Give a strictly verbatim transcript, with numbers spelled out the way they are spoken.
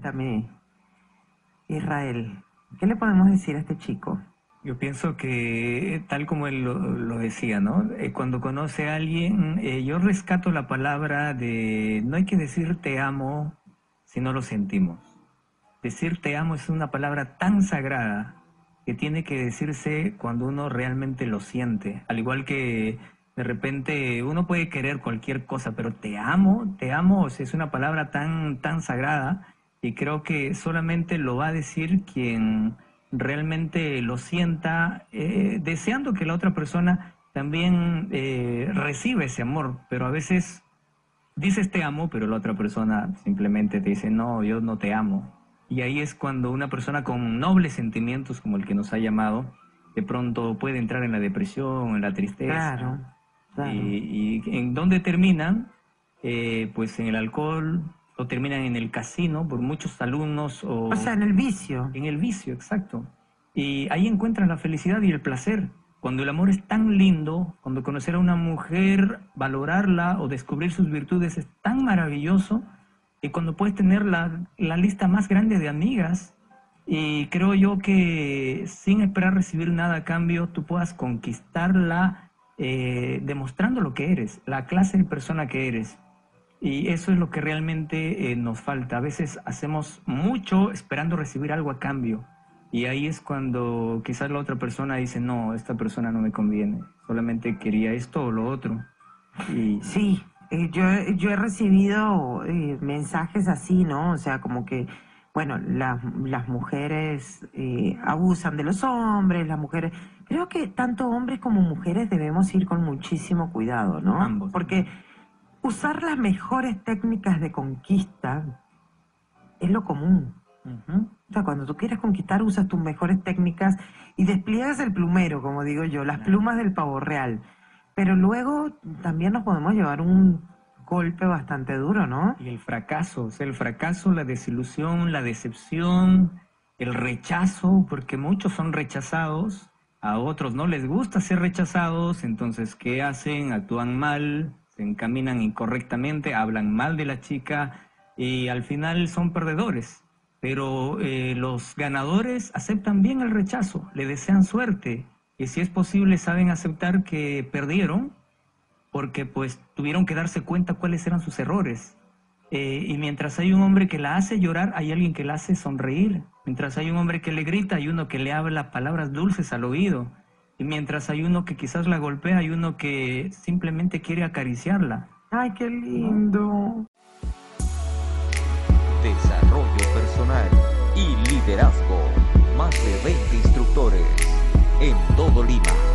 Cuéntame, Israel, ¿qué le podemos decir a este chico? Yo pienso que, tal como él lo, lo decía, ¿no? Eh, cuando conoce a alguien, eh, yo rescato la palabra de no hay que decir te amo si no lo sentimos. Decir te amo es una palabra tan sagrada que tiene que decirse cuando uno realmente lo siente. Al igual que de repente uno puede querer cualquier cosa, pero te amo, te amo, o sea, es una palabra tan, tan sagrada y creo que solamente lo va a decir quien realmente lo sienta, eh, deseando que la otra persona también eh, reciba ese amor, pero a veces dices te amo, pero la otra persona simplemente te dice no, yo no te amo. Y ahí es cuando una persona con nobles sentimientos como el que nos ha llamado, de pronto puede entrar en la depresión, en la tristeza. Claro, claro. Y, y ¿en dónde terminan? Eh, pues en el alcohol, o terminan en el casino por muchos alumnos. O, O sea, en el vicio. en el vicio, exacto. Y ahí encuentran la felicidad y el placer. Cuando el amor es tan lindo, cuando conocer a una mujer, valorarla o descubrir sus virtudes es tan maravilloso, y cuando puedes tener la, la lista más grande de amigas, y creo yo que sin esperar recibir nada a cambio, tú puedas conquistarla eh, demostrando lo que eres, la clase de persona que eres. Y eso es lo que realmente eh, nos falta. A veces hacemos mucho esperando recibir algo a cambio. Y ahí es cuando quizás la otra persona dice, no, esta persona no me conviene, solamente quería esto o lo otro. Y... Sí, eh, yo, yo he recibido eh, mensajes así, ¿no? O sea, como que, bueno, las, las mujeres eh, abusan de los hombres, las mujeres... Creo que tanto hombres como mujeres debemos ir con muchísimo cuidado, ¿no? Ambos. Porque usar las mejores técnicas de conquista es lo común. Uh-huh. O sea, cuando tú quieres conquistar, usas tus mejores técnicas y despliegas el plumero, como digo yo, las plumas del pavo real. Pero luego también nos podemos llevar un golpe bastante duro, ¿no? Y el fracaso, o sea, el fracaso, la desilusión, la decepción, el rechazo, porque muchos son rechazados, a otros no les gusta ser rechazados, entonces, ¿qué hacen? Actúan mal, se encaminan incorrectamente, hablan mal de la chica y al final son perdedores. Pero eh, los ganadores aceptan bien el rechazo, le desean suerte y si es posible saben aceptar que perdieron porque pues tuvieron que darse cuenta cuáles eran sus errores. Eh, y mientras hay un hombre que la hace llorar, hay alguien que la hace sonreír. Mientras hay un hombre que le grita, hay uno que le habla palabras dulces al oído. Y mientras hay uno que quizás la golpea, hay uno que simplemente quiere acariciarla. ¡Ay, qué lindo! Desarrollo personal y liderazgo. Más de veinte instructores en todo Lima.